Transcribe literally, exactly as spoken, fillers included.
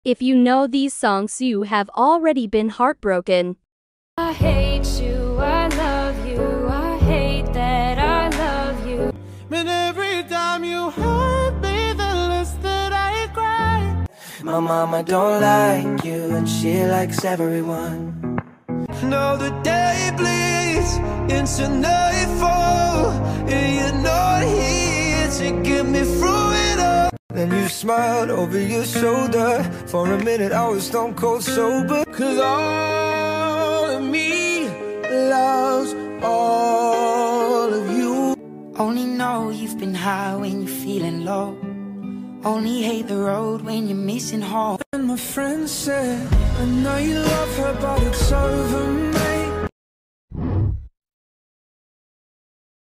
If you know these songs, you have already been heartbroken. I hate you, I love you, I hate that I love you. But every time you hurt me, the less that I cry. My mama don't like you and she likes everyone. Now the day bleeds into nightfall, and you're not here to get me through it all. Then you smiled over your shoulder. For a minute I was stone cold sober. Cause all of me loves all of you. Only know you've been high when you're feeling low. Only hate the road when you're missing home. And my friend said, I know you love her, but it's over.